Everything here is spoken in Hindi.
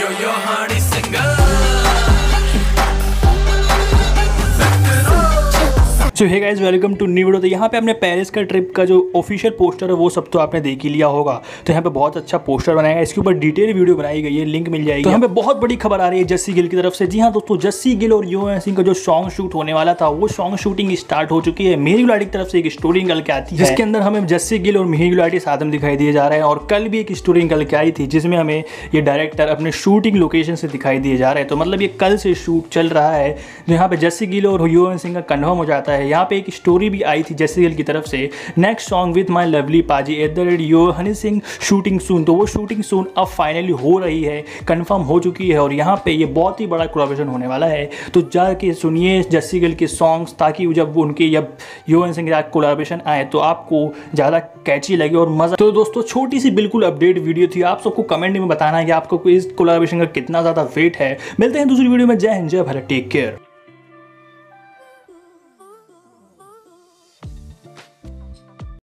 Yo, honey singer. So hey guys, welcome to new video. तो यहाँ पे अपने पेरिस का ट्रिप का जो ऑफिशियल पोस्टर है वो सब तो आपने देख ही लिया होगा। तो यहाँ पे बहुत अच्छा पोस्टर बनाया है, इसके ऊपर डिटेल वीडियो बनाई गई है, लिंक मिल जाएगी। तो यहाँ पे बहुत बड़ी खबर आ रही है जस्सी गिल की तरफ से। जी हाँ दोस्तों, जस्सी गिल और यूएन सिंह का जो सॉन्ग शूट होने वाला था वो सॉन्ग शूटिंग स्टार्ट हो चुकी है। मिहिर गुलाटी की तरफ से एक स्टोरी निकल के आती है जिसके अंदर हमें जस्सी गिल और मिहिर गुलाटी साथ में दिखाई दिए जा रहे हैं। और कल भी एक स्टोरी निकल के आई थी जिसमें हमें ये डायरेक्टर अपने शूटिंग लोकेशन से दिखाई दिए जा रहे हैं। तो मतलब ये कल से शूट चल रहा है। यहाँ पे जस्सी गिल और यूएन सिंह का कन्फर्म हो जाता है। यहाँ पे एक स्टोरी भी आई थी जस्सी गिल की तरफ से, next song with my lovely Paaji यूएन सिंह शूटिंग सून। तो वो शूटिंग सून अब फाइनली हो रही है, कंफर्म हो चुकी है। और यहाँ पे ये बहुत ही बड़ा कोलैबोरेशन होने वाला है। तो जाके सुनिए जस्सी गिल के सॉन्ग्स, ताकि जब उनके जब यूएन सिंह के साथ कोलैबोरेशन आए तो आपको ज़्यादा कैची लगे और मज़ा। तो दोस्तों, छोटी सी बिल्कुल अपडेट वीडियो थी। आप सबको कमेंट में बताना है कि आपको इस कोलैबोरेशन का कितना ज़्यादा वेट है। मिलते हैं दूसरी वीडियो में। जय हिंद, जय भारत, टेक केयर।